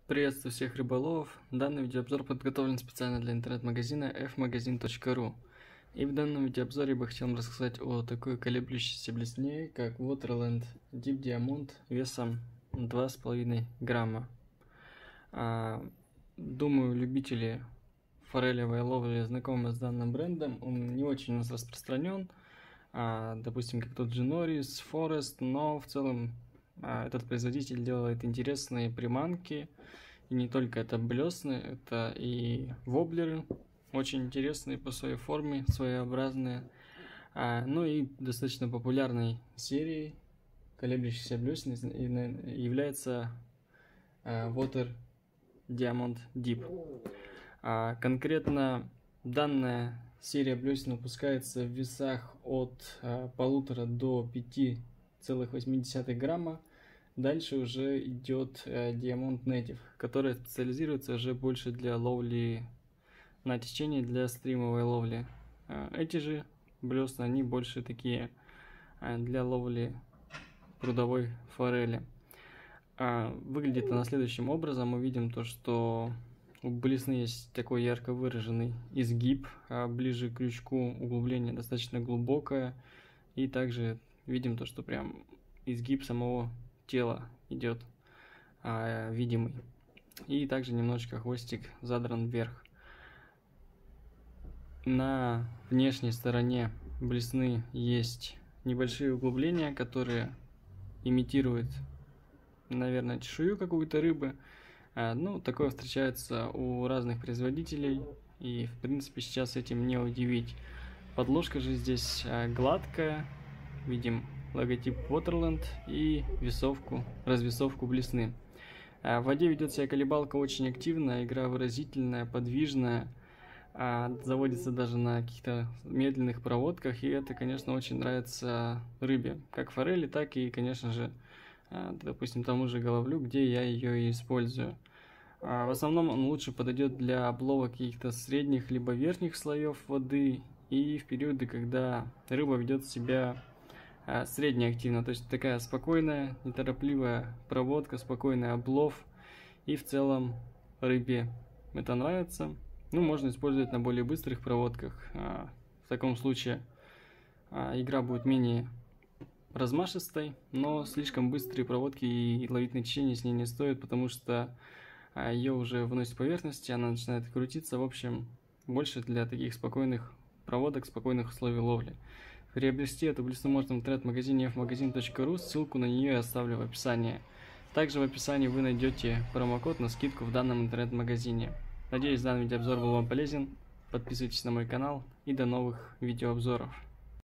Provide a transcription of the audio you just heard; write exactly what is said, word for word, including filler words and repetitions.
Приветствую всех рыболовов. Данный видеообзор подготовлен специально для интернет-магазина эф магазин точка ру. И в данном видеообзоре я бы хотел вам рассказать о такой колеблющейся блесне, как Waterland Deep Diamond весом два с половиной грамма. А, думаю, любители форелевой ловли знакомы с данным брендом. Он не очень у нас распространен, а, допустим, как тот же Norris, Forest, но в целом а, этот производитель делает интересные приманки. И не только это блесны, это и воблеры, очень интересные по своей форме, своеобразные. А, ну и достаточно популярной серией колеблющихся блесен является а, Water Diamond Deep. А, конкретно данная серия блесен выпускается в весах от а, полутора до пяти целых восьми десятых грамма. Дальше уже идет э, Diamond Native, которая специализируется уже больше для ловли на течение, для стримовой ловли. Э, эти же блесна, они больше такие э, для ловли прудовой форели. Э, выглядит она следующим образом. Мы видим то, что у блесны есть такой ярко выраженный изгиб, э, ближе к крючку углубление достаточно глубокое. И также видим то, что прям изгиб самого тело идет а, видимый, и также немножечко хвостик задран вверх. На внешней стороне блесны есть небольшие углубления, которые имитируют, наверное, чешую какую-то рыбы. А, ну, такое встречается у разных производителей, и в принципе сейчас этим не удивить. Подложка же здесь а, гладкая, видим логотип Waterland и весовку, развесовку блесны. В воде ведет себя колебалка очень активная, игра выразительная, подвижная, заводится даже на каких-то медленных проводках, и это, конечно, очень нравится рыбе, как форели, так и, конечно же, допустим, тому же головлю, где я ее и использую. В основном он лучше подойдет для облова каких-то средних либо верхних слоев воды и в периоды, когда рыба ведет себя среднеактивно, то есть такая спокойная, неторопливая проводка, спокойный облов, и в целом рыбе это нравится. Ну, можно использовать на более быстрых проводках. В таком случае игра будет менее размашистой, но слишком быстрые проводки и ловить на течение с ней не стоит, потому что ее уже выносит с поверхности, она начинает крутиться. В общем, больше для таких спокойных проводок, спокойных условий ловли. Приобрести эту блесну можно в интернет-магазине эф магазин точка ру, ссылку на нее я оставлю в описании. Также в описании вы найдете промокод на скидку в данном интернет-магазине. Надеюсь, данный видеообзор был вам полезен. Подписывайтесь на мой канал и до новых видеообзоров.